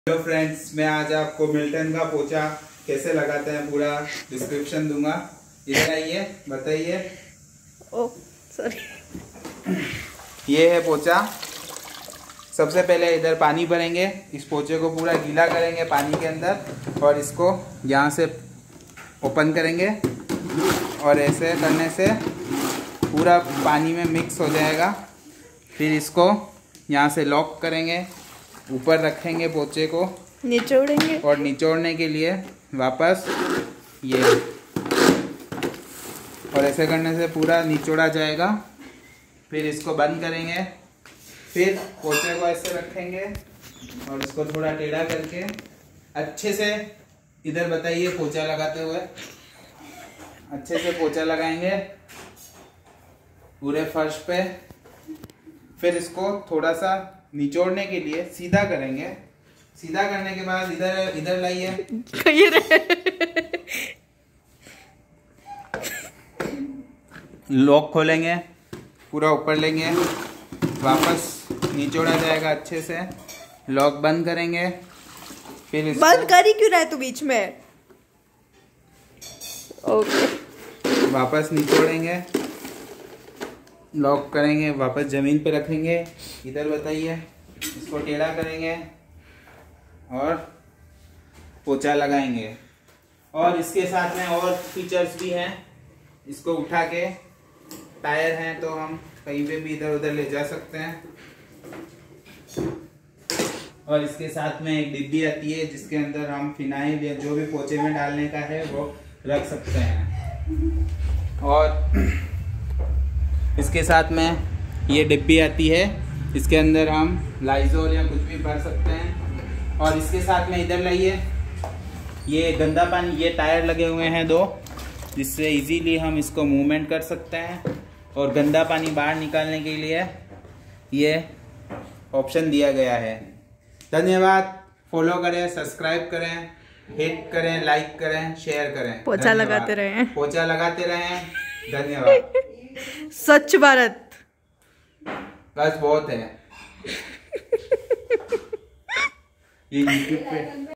Hello friends, मैं आज आपको मिल्टन का पोछा कैसे लगाते हैं पूरा डिस्क्रिप्शन दूंगा। इधर आइए, बताइए। Oh sorry. ये है पोछा। सबसे पहले इधर पानी भरेंगे, इस पोछे को पूरा गीला करेंगे पानी के अंदर और इसको यहाँ से ओपन करेंगे और ऐसे करने से पूरा पानी में मिक्स हो जाएगा। फिर इसको यहाँ से लॉक करेंगे, ऊपर रखेंगे पोछे को, निचोड़ेंगे और निचोड़ने के लिए वापस ये, और ऐसे करने से पूरा निचोड़ा जाएगा। फिर इसको बंद करेंगे, फिर पोछे को ऐसे रखेंगे और इसको थोड़ा टेढ़ा करके अच्छे से, इधर बताइए, पोछा लगाते हुए अच्छे से पोछा लगाएंगे पूरे फर्श पे। फिर इसको थोड़ा सा निचोड़ने के लिए सीधा करेंगे। सीधा करने के बाद इधर लाइए, लॉक खोलेंगे, पूरा ऊपर लेंगे, वापस निचोड़ा जाएगा अच्छे से। लॉक बंद करेंगे, फिर बंद कर ही क्यों रहा है तू बीच में? ओके। वापस निचोड़ेंगे, लॉक करेंगे, वापस जमीन पे रखेंगे। इधर बताइए, इसको टेढ़ा करेंगे और पोछा लगाएंगे। और इसके साथ में और फीचर्स भी हैं। इसको उठा के, टायर हैं तो हम कहीं पे भी इधर उधर ले जा सकते हैं। और इसके साथ में एक डिब्बी आती है जिसके अंदर हम फिनाइल या जो भी पोछे में डालने का है वो रख सकते हैं। और इसके साथ में ये डिब्बी आती है, इसके अंदर हम लाइजोल या कुछ भी भर सकते हैं। और इसके साथ में इधर लाइए, ये गंदा पानी, ये टायर लगे हुए हैं दो, जिससे इजीली हम इसको मूवमेंट कर सकते हैं। और गंदा पानी बाहर निकालने के लिए ये ऑप्शन दिया गया है। धन्यवाद। फॉलो करें, सब्सक्राइब करें, हिट करें, लाइक करें, शेयर करें। पोछा लगाते रहें, पोछा लगाते रहें। धन्यवाद। स्वच्छ भारत बस बहुत है। ये यूट्यूब पे